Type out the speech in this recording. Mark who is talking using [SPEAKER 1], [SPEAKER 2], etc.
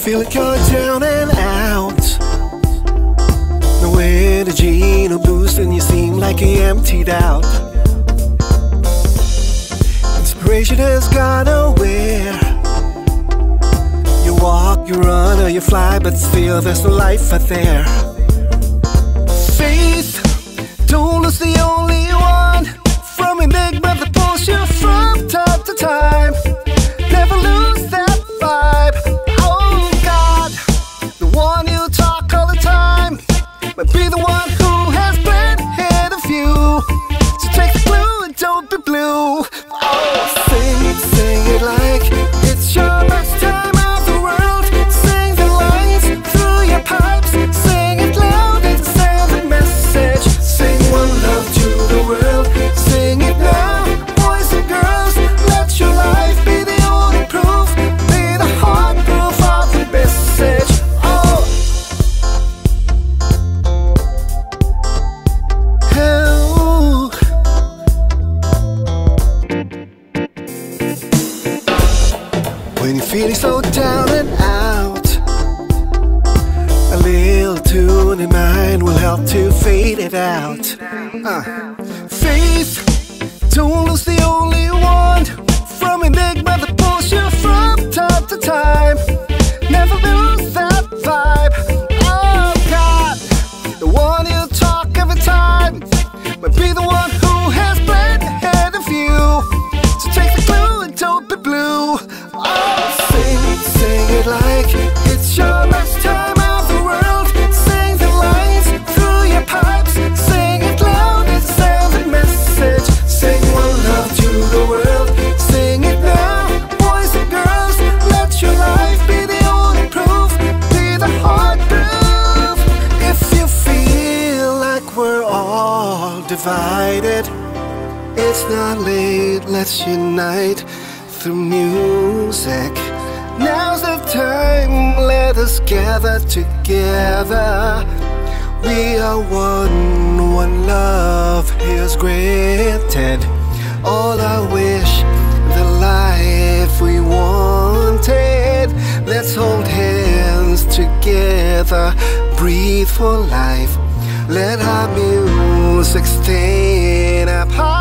[SPEAKER 1] feel like you're down and out, no energy, no boost, and you seem like you emptied out. Inspiration has gone nowhere. You walk, you run, or you fly, but still there's no life out there. Faith, don't lose the only one, from enigma that pulls you from time to time. Never lose that vibe. Oh God, the one you talk all the time might be the one who has planned ahead of you. So take the clue and don't be blue. Oh, sing it like it's your last time of the world. Sing the lines through your pipes. Sing it loud and send the message. Sing one love to the world. Sing it now, boys and girls. Let your life be the only proof. Be the hard proof of the message. Oh, hell. When you're feeling so down and out, a little tune in mind will help to fade it out. Faith, don't lose the only one, from enigma that pulls you from time to time. Never lose that vibe. Oh God, the one you talk every time might be the one who has planned ahead of you. So take the clue and don't be blue. Oh, sing it like it's your last time of the world. Sing the lines through your pipes. Sing it loud and send the message. Sing one love to the world. Sing it now, boys and girls. Let your life be the only proof. Be the hard proof. If you feel like we're all divided, it's not late, let's unite through music. Now's the time, let us gather together. We are one love is granted. All I wish, the life we wanted. Let's hold hands together, breathe for life. Let our music stand apart.